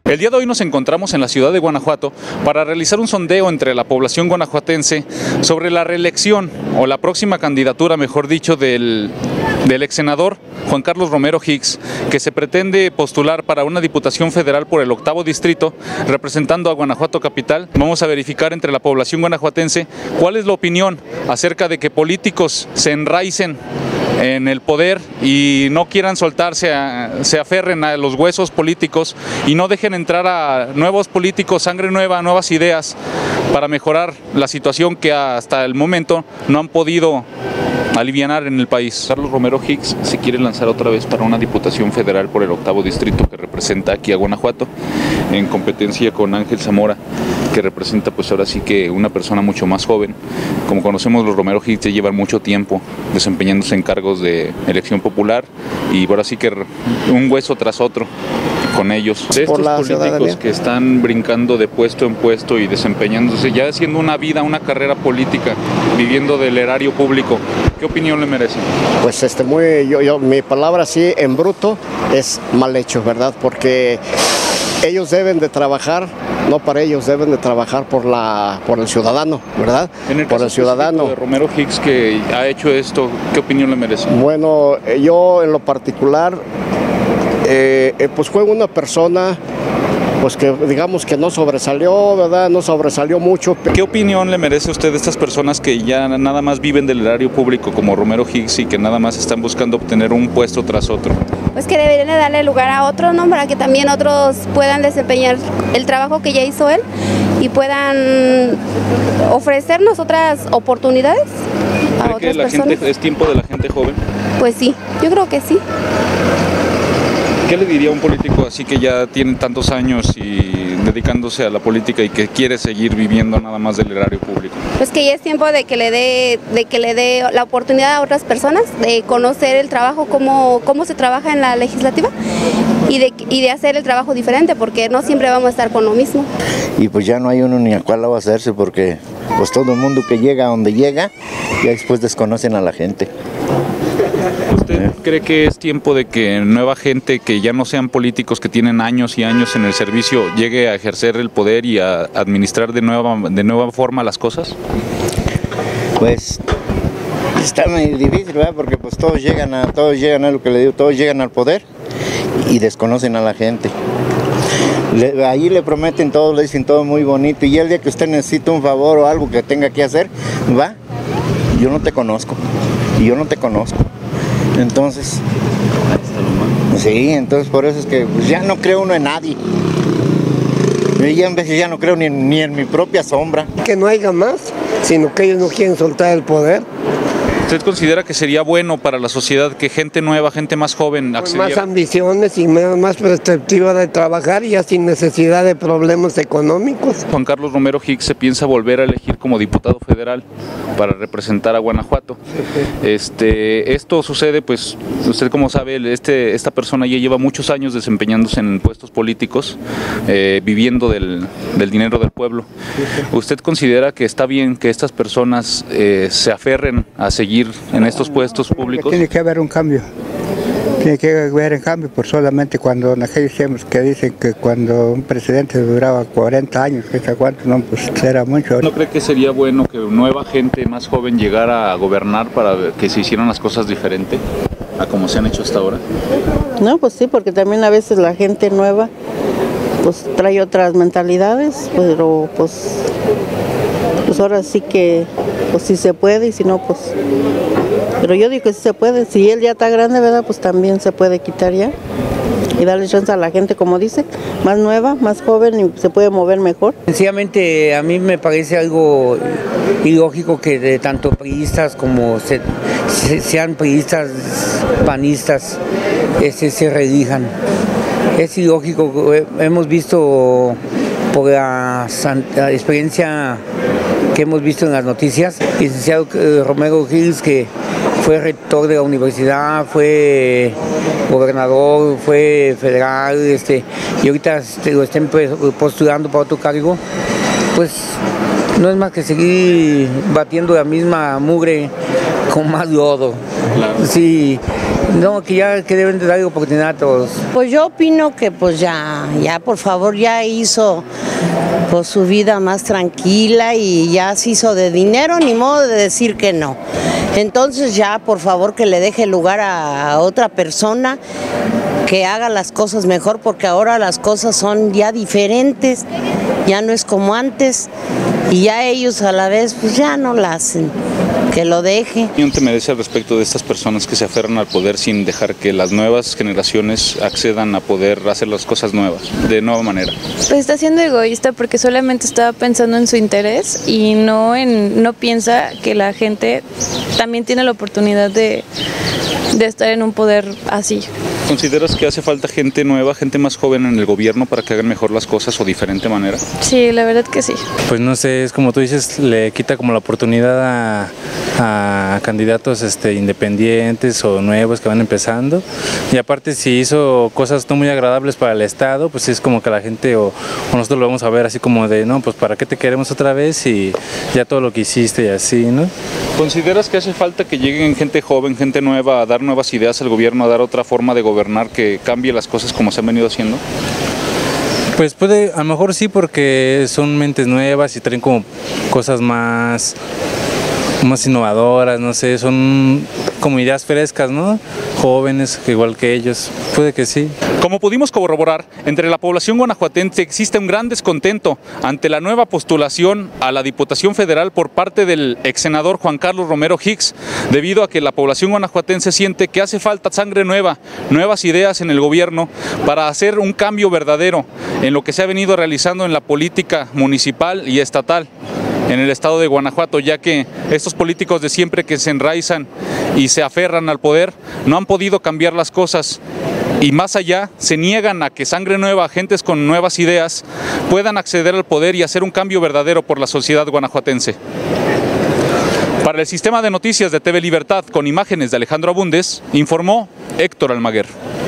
El día de hoy nos encontramos en la ciudad de Guanajuato para realizar un sondeo entre la población guanajuatense sobre la reelección o la próxima candidatura, mejor dicho, del ex senador Juan Carlos Romero Hicks, que se pretende postular para una diputación federal por el 8º distrito, representando a Guanajuato capital. Vamos a verificar entre la población guanajuatense cuál es la opinión acerca de que políticos se enraicen en el poder y no quieran soltarse, se aferren a los huesos políticos y no dejen entrar a nuevos políticos, sangre nueva, nuevas ideas para mejorar la situación que hasta el momento no han podido alivianar en el país. Carlos Romero Hicks se quiere lanzar otra vez para una diputación federal por el 8º distrito que representa aquí a Guanajuato, en competencia con Ángel Zamora, que representa pues ahora sí que una persona mucho más joven. Como conocemos, los Romero Hicks llevan mucho tiempo desempeñándose en cargos de elección popular y ahora sí que un hueso tras otro con ellos. De estos políticos que están brincando de puesto en puesto y desempeñándose, ya haciendo una vida, una carrera política, viviendo del erario público, ¿qué opinión le merece? Pues mi palabra así en bruto es mal hecho, ¿verdad? Porque ellos deben de trabajar, no para ellos, deben de trabajar por el ciudadano, ¿verdad? En el caso por el ciudadano. De Romero Hicks, que ha hecho esto, ¿qué opinión le merece? Bueno, yo en lo particular, pues fue una persona pues que digamos que no sobresalió, ¿verdad? No sobresalió mucho. ¿Qué opinión le merece a usted de estas personas que ya nada más viven del erario público como Romero Hicks y que nada más están buscando obtener un puesto tras otro? Pues que deberían de darle lugar a otros, ¿no? Para que también otros puedan desempeñar el trabajo que ya hizo él y puedan ofrecernos otras oportunidades a otras personas. ¿Cree que es tiempo de la gente joven? Pues sí, yo creo que sí. ¿Qué le diría a un político así que ya tiene tantos años y dedicándose a la política y que quiere seguir viviendo nada más del erario público? Pues que ya es tiempo de que le dé la oportunidad a otras personas de conocer el trabajo, cómo se trabaja en la legislativa y de hacer el trabajo diferente, porque no siempre vamos a estar con lo mismo. Y pues ya no hay uno ni a cuál lado hacerse, porque pues todo el mundo que llega a donde llega, ya después desconocen a la gente. ¿Usted cree que es tiempo de que nueva gente, que ya no sean políticos que tienen años y años en el servicio, llegue a ejercer el poder y a administrar de nueva forma las cosas? Pues está muy difícil, ¿verdad? Porque pues todos llegan a lo que le digo, todos llegan al poder y desconocen a la gente. Ahí le prometen todo, le dicen todo muy bonito, y el día que usted necesita un favor o algo que tenga que hacer, va, yo no te conozco, y yo no te conozco. Entonces, sí, entonces por eso es que pues, ya no creo uno en nadie. Yo ya en veces ya no creo ni en mi propia sombra. Que no haya más, sino que ellos no quieren soltar el poder. ¿Usted considera que sería bueno para la sociedad que gente nueva, gente más joven accediera? Con más ambiciones y más perspectiva de trabajar y ya sin necesidad de problemas económicos. Juan Carlos Romero Hicks se piensa volver a elegir como diputado federal para representar a Guanajuato. Esto sucede, pues, usted como sabe, esta persona ya lleva muchos años desempeñándose en puestos políticos, viviendo del dinero del pueblo. ¿Usted considera que está bien que estas personas se aferren a seguir en estos puestos públicos? Tiene que haber un cambio. Tiene que haber un cambio, por solamente cuando en aquellos tiempos que dicen que cuando un presidente duraba 40 años, que sé cuánto, no, pues era mucho. ¿No cree que sería bueno que nueva gente más joven llegara a gobernar para que se hicieran las cosas diferente a como se han hecho hasta ahora? No, pues sí, porque también a veces la gente nueva pues trae otras mentalidades, pero pues ahora sí que pues si se puede y si no pues, pero yo digo que sí se puede, si él ya está grande, ¿verdad? Pues también se puede quitar ya y darle chance a la gente, como dice, más nueva, más joven y se puede mover mejor. Sencillamente a mí me parece algo ilógico que de tanto priistas como sean priistas, panistas, se reelijan. Es ilógico, hemos visto por la experiencia que hemos visto en las noticias, licenciado Romero Hicks, que fue rector de la universidad, fue gobernador, fue federal, y ahorita lo estén postulando para otro cargo, pues no es más que seguir batiendo la misma mugre con más lodo. Claro. Sí, no, que deben de dar oportunidad a todos. Pues yo opino que pues ya por favor ya hizo pues su vida más tranquila y ya se hizo de dinero, ni modo de decir que no. Entonces ya por favor que le deje lugar a otra persona que haga las cosas mejor, porque ahora las cosas son ya diferentes, ya no es como antes y ya ellos a la vez pues ya no la hacen. Que lo deje. ¿Qué te merece al respecto de estas personas que se aferran al poder sin dejar que las nuevas generaciones accedan a poder hacer las cosas nuevas, de nueva manera? Pues está siendo egoísta porque solamente estaba pensando en su interés y no piensa que la gente también tiene la oportunidad de estar en un poder así. ¿Consideras que hace falta gente nueva, gente más joven en el gobierno para que hagan mejor las cosas o de diferente manera? Sí, la verdad que sí. Pues no sé, es como tú dices, le quita como la oportunidad a candidatos independientes o nuevos que van empezando, y aparte si hizo cosas no muy agradables para el Estado, pues es como que la gente o nosotros lo vamos a ver así como de, no, pues para qué te queremos otra vez y ya todo lo que hiciste y así, ¿no? ¿Consideras que hace falta que lleguen gente joven, gente nueva a dar nuevas ideas al gobierno, a dar otra forma de gobernar que cambie las cosas como se han venido haciendo? Pues puede, a lo mejor sí, porque son mentes nuevas y traen como cosas más innovadoras, no sé, son como ideas frescas, ¿no? Jóvenes, igual que ellos, puede que sí. Como pudimos corroborar, entre la población guanajuatense existe un gran descontento ante la nueva postulación a la Diputación Federal por parte del ex senador Juan Carlos Romero Hicks, debido a que la población guanajuatense siente que hace falta sangre nueva, nuevas ideas en el gobierno para hacer un cambio verdadero en lo que se ha venido realizando en la política municipal y estatal en el estado de Guanajuato, ya que estos políticos de siempre que se enraizan y se aferran al poder no han podido cambiar las cosas, y más allá se niegan a que sangre nueva, gentes con nuevas ideas puedan acceder al poder y hacer un cambio verdadero por la sociedad guanajuatense. Para el sistema de noticias de TV Libertad, con imágenes de Alejandro Abundes, informó Héctor Almaguer.